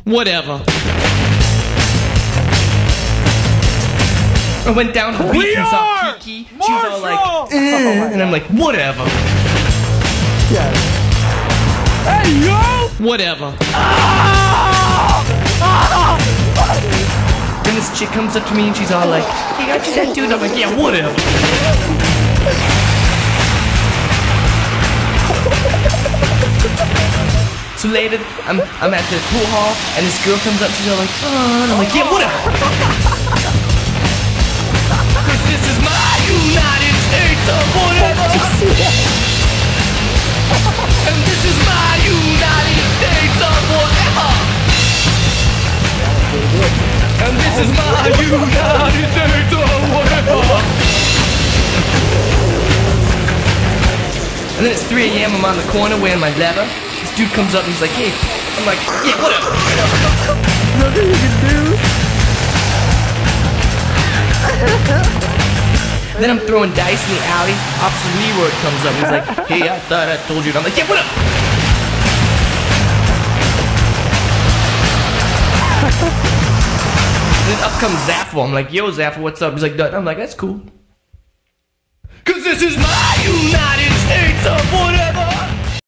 Whatever. I went down to the beach and saw Kiki. She was all like, and I'm like, whatever. Yes. Hey, yo! Whatever. Then this chick comes up to me and she's all like, hey, aren't you that dude? I'm like, yeah, whatever. So later, I'm at the pool hall and this girl comes up, she's all like, oh, and I'm like, yeah, whatever. Cause this is my United States of whatever. And this is my United States of whatever. And this is my United States of whatever. And then it's 3 a.m. I'm on the corner wearing my leather. This dude comes up and he's like, hey. I'm like, yeah, whatever. Nothing you can do. Then I'm throwing dice in the alley. Officer Leroy comes up and he's like, hey, I thought I told you. And I'm like, yeah, whatever. Then up comes Zaffo. I'm like, yo, Zaffo, what's up? He's like, I'm like, that's cool. Cause this is my United States of whatever.